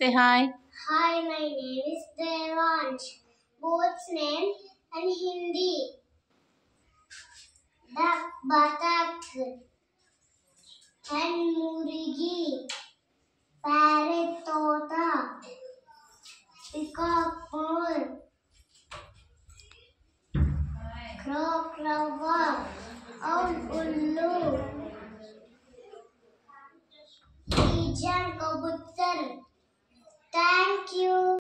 Say hi. Hi, my name is Devaansh. Both's name and Hindi. Duck, batak, and murigi.